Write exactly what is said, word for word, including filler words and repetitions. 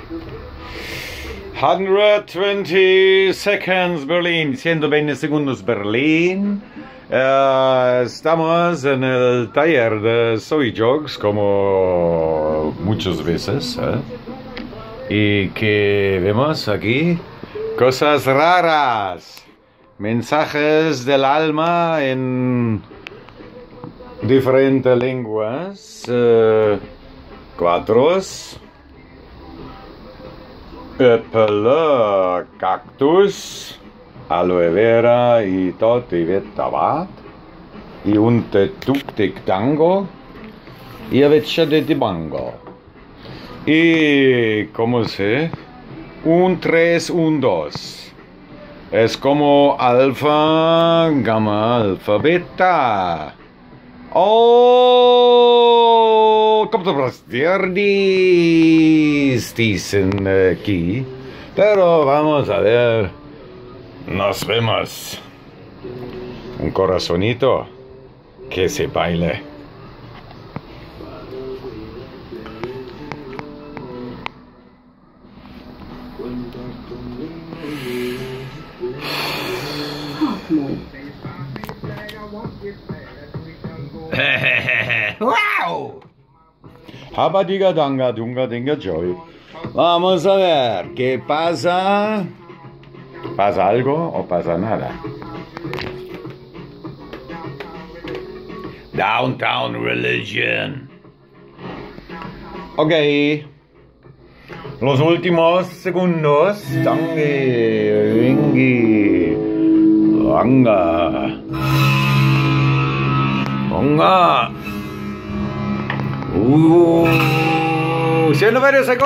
ciento veinte seconds Berlín, ciento veinte segundos Berlín. Uh, estamos en el taller de Soy Jogs como muchas veces, ¿eh? Y que vemos aquí cosas raras, mensajes del alma en diferentes lenguas, uh, cuatros. Apple, cactus, aloe vera y tot i vetavat, y un tuk tango y aveccia de dibango. Y como se, un tres, un dos. Es como alfa, gamma, alfa, beta. Oh, como dicen aquí, pero vamos a ver, nos vemos. Un corazonito que se baile. ¡Wow! Habadiga danga dunga dinga joy. Vamos a ver qué pasa. ¿Pasa algo o pasa nada? Downtown Religion. Ok. Los últimos segundos. Tangi, vingi, langa. Onga. Uh, ciento veinte segundos.